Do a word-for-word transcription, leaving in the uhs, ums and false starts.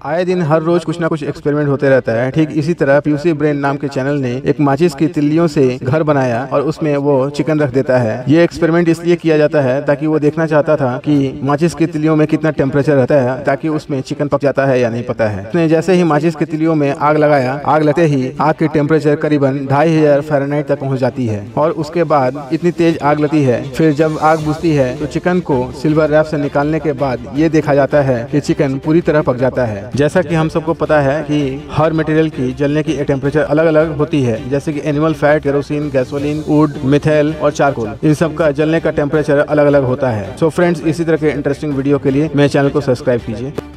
आए दिन हर रोज कुछ ना कुछ एक्सपेरिमेंट होते रहता है। ठीक इसी तरह पीयूसी ब्रेन नाम के चैनल ने एक माचिस की तिल्लियों से घर बनाया और उसमें वो चिकन रख देता है। ये एक्सपेरिमेंट इसलिए किया जाता है ताकि वो देखना चाहता था कि माचिस की तिल्लियों में कितना टेम्परेचर रहता है, ताकि उसमें चिकन पक जाता है या नहीं पता है। उसने जैसे ही माचिस की तिल्लियों में आग लगाया, आग लगते ही आग की टेम्परेचर करीबन ढाई हजार फ़ारेनहाइट तक पहुंच जाती है और उसके बाद इतनी तेज आग लगती है। फिर जब आग बुझती है तो चिकन को सिल्वर रैप से निकालने के बाद ये देखा जाता है कि चिकन पूरी तरह पक जाता है। जैसा कि हम सबको पता है कि हर मटेरियल की जलने की टेम्परेचर अलग अलग होती है, जैसे कि animal fat, kerosene, gasoline, wood, methyl और चारकोल, इन सब का जलने का टेम्परेचर अलग अलग होता है। सो फ्रेंड्स, इसी तरह के इंटरेस्टिंग वीडियो के लिए मेरे चैनल को सब्सक्राइब कीजिए।